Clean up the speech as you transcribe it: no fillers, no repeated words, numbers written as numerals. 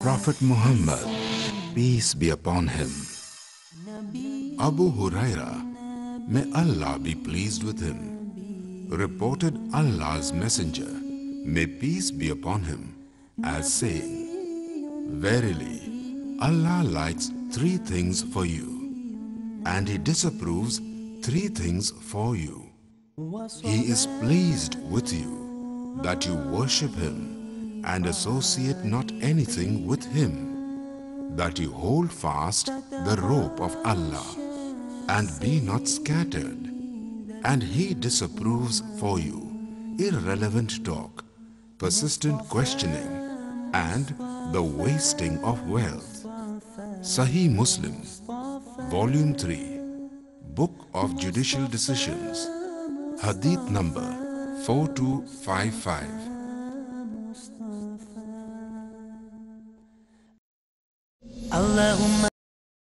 Prophet Muhammad, peace be upon him. Abu Huraira, may Allah be pleased with him, reported Allah's messenger, may peace be upon him, as saying, verily, Allah likes 3 things for you, and He disapproves 3 things for you. He is pleased with you, that you worship Him and associate not anything with Him, that you hold fast the rope of Allah and be not scattered, and He disapproves for you irrelevant talk, persistent questioning, and the wasting of wealth. Sahih Muslim, Volume 3, Book of Judicial Decisions, Hadith number 4255. Allahumma